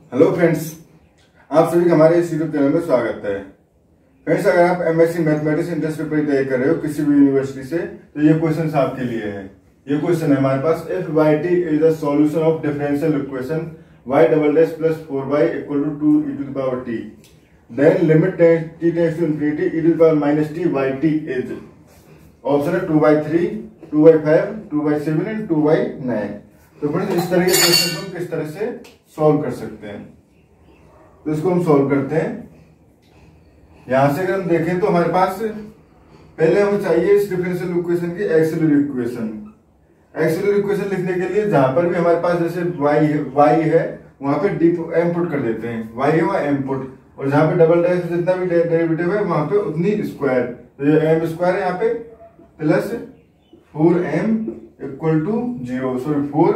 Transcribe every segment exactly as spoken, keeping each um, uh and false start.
Hello friends, आप सभी का हमारे इस यूट्यूब चैनल में स्वागत है। फ्रेंड्स, अगर आप एमएससी मैथमेटिक्स इंटर पेपर तैयारी कर रहे हो किसी भी यूनिवर्सिटी से, तो ये क्वेश्चन आपके लिए है। ये क्वेश्चन है हमारे पास, if y t is the solution of differential equation y double dash plus four y equal to two e to the power t, then limit t tends to infinity e to the power minus t y t is. Option है two by three, two by five, two by seven and two by nine. तो friends, इस तरह के question को हम किस तरह से सॉल्व कर सकते हैं, तो इसको हम सॉल्व करते हैं। यहां से अगर हम देखें तो हमारे पास पहले हमें चाहिए इस डिफरेंशियल इक्वेशन की एक्सिलरी इक्वेशन। एक्सिलरी इक्वेशन लिखने के लिए जहां पर भी हमारे पास जैसे y है, y है वहां पे डी एम पुट कर देते हैं, y है वहां एम पुट, और जहां पे डबल डैश जितना भी डेरिवेटिव है वहां पे उतनी स्क्वायर, तो ये एम स्क्वायर है यहाँ पे plus four m equal to zero, sorry four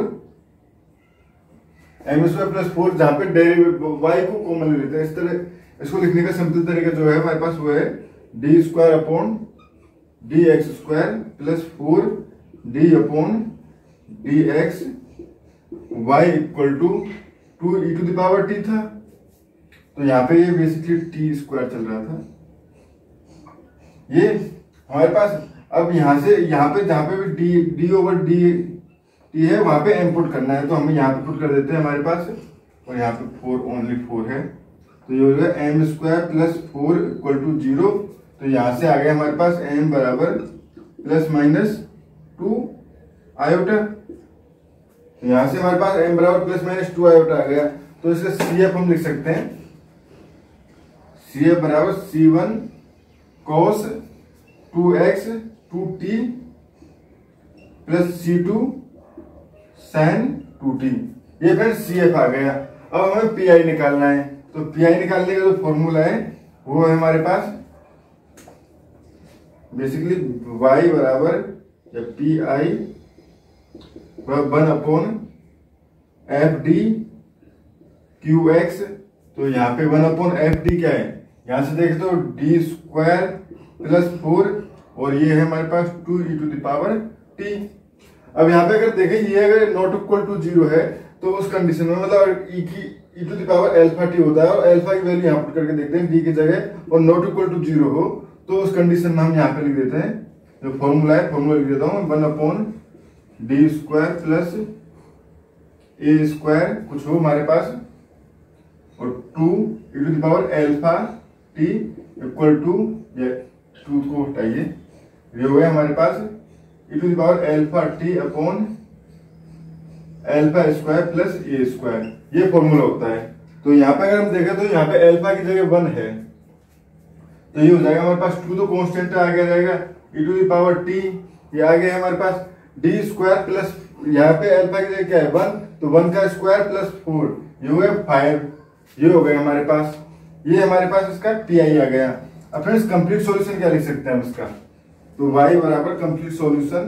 m square plus four, जहां पे डेरिवेटिव y को कॉमन ले लेते हैं। इस तरह इसको लिखने का सिंपल तरीका जो है हमारे पास वो है d square upon d x square plus four d upon d x y equal to two e to the power t था, तो यहाँ पे ये बेसिकली टी स्क्वायर चल रहा था। ये हमारे पास अब यहां से यहाँ पे जहां पे भी d d over d t है वहां पे एम पुट करना है, तो हम यहाँ पे पुट कर देते हैं हमारे पास, और यहाँ पे फोर ओनली फोर है, तो ये हो गया m square plus four equal to zero. तो यहां से आ गया हमारे पास एम बराबर प्लस माइनस टू आयोटा, यहां से हमारे पास एम बराबर प्लस माइनस टू आयोटा आ गया। तो इसका सी एफ हम लिख सकते हैं, सी एफ बराबर c one cos two x two t plus c two sine two t. ये फ्रेंड सी एफ आ गया। अब हमें पी आई निकालना है, तो पी आई निकालने का जो फॉर्मूला है वो है हमारे पास बेसिकली y बराबर या p i one upon f d q x. तो यहाँ पे वन अपॉन एफ डी क्या है, यहां से देखें तो डी स्क्वायर प्लस फोर, और ये है हमारे पास two e to the power t. अब यहाँ पे अगर देखें ये अगर नॉट इक्वल टू जीरो है तो उस कंडीशन में मतलब ई की e to the power alpha t होता है, और एल्फा की वैल्यू यहाँ पुट करके देखते हैं डी की जगह, और नॉट इक्वल टू जीरो हो तो उस कंडीशन में हम यहाँ पे लिख देते हैं जो फॉर्मूला है, फॉर्मूला लिख देता हूँ one upon d square plus a square कुछ हो हमारे पास, और two e to the power alpha t equal to, ये टू को हटाइए, ये हो गया हमारे पास e to the power alpha t upon alpha square plus a square, ये फॉर्मूला होता है। तो यहाँ पे अगर हम देखें तो यहाँ पे एल्फा की जगह वन है, तो ये हो जाएगा हमारे पास टू तो कांस्टेंट आ गया रहेगा, e to the power t ये आ गया हमारे पास डी स्क्वायर प्लस यहाँ पे एल्फा की जगह क्या है वन, तो वन का स्क्वायर प्लस फोर, ये हो गया फाइव, ये हो गया हमारे पास, ये हमारे पास इसका पी आई आ गया। अब फ्रेंड्स कंप्लीट सॉल्यूशन क्या लिख सकते हैं हम इसका, तो y बराबर कंप्लीट सॉल्यूशन,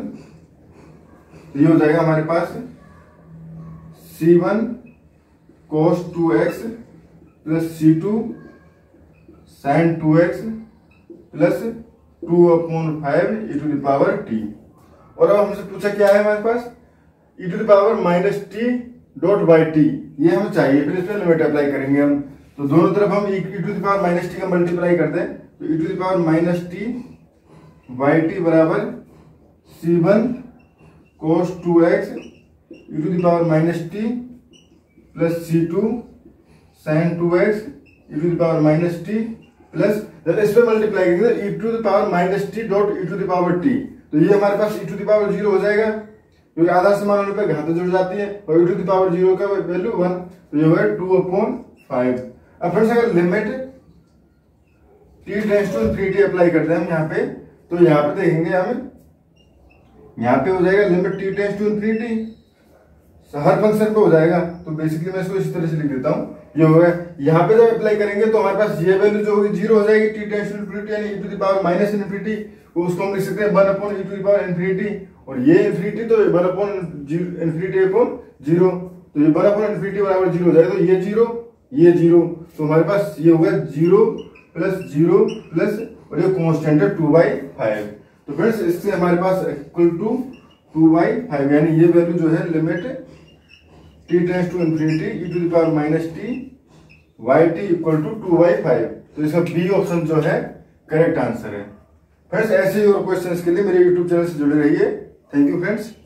ये हो जाएगा हमारे पास c one cos two x plus c two sine two x plus two upon five e to the power t. और अब हमसे पूछा क्या है हमारे पास, e to the power minus t dot by t, ये हमें चाहिए, फिर इसमें लिमिट अप्लाई करेंगे हम, तो दोनों तरफ हम e to the power minus t का मल्टीप्लाई करते हैं, तो e to the power minus t y t बराबर c one cos two x e to the power minus t plus c two sine two x e to the power minus t plus, जब इस पे multiply करेंगे e to the power minus t dot e to the power t, तो ये हमारे पास e to the power zero हो जाएगा, क्योंकि आधा समान होने पर घात जुड़ जाती है, और e to the power zero का वैल्यू वन, तो ये होगा टू अपॉन फाइव। अब फ्रेंड्स अगर limit t tends to infinity apply करते हैं हम यहाँ पे, तो यहाँ पे देखेंगे हम यहाँ पे हो जाएगा limit t tends to infinity, हर फंक्शन पे हो जाएगा, तो बेसिकली मैं इसको इस तरह से लिख देता हूँ, ये हो गया। यहाँ पे जब अप्लाई करेंगे तो हमारे पास ये वैल्यू जो होगी जीरो हो जाएगी, टी टेंड्स टू इनफिनिटी यानी e to the power minus infinity, उसको हम लिख सकते हैं one upon e to the power infinity, और ये इनफिनिटी तो one upon infinity upon zero, तो ये वन अपॉन इनफिनिटी बराबर जीरो हो जाएगा, तो ये जीरो ये जीरो, तो हमारे पास ये हो गया जीरो प्लस जीरो प्लस, और ये कांस्टेंट है टू बाई फाइव। तो फ्रेंड्स इससे हमारे पास equal to two by five, यानी ये वैल्यू जो है limit t tends to infinity e to the power minus t y t equal to two by five. तो इसका बी ऑप्शन जो है करेक्ट आंसर है। फ्रेंड्स ऐसे ही और क्वेश्चंस के लिए मेरे यूट्यूब चैनल से जुड़े रहिए। Thank you friends.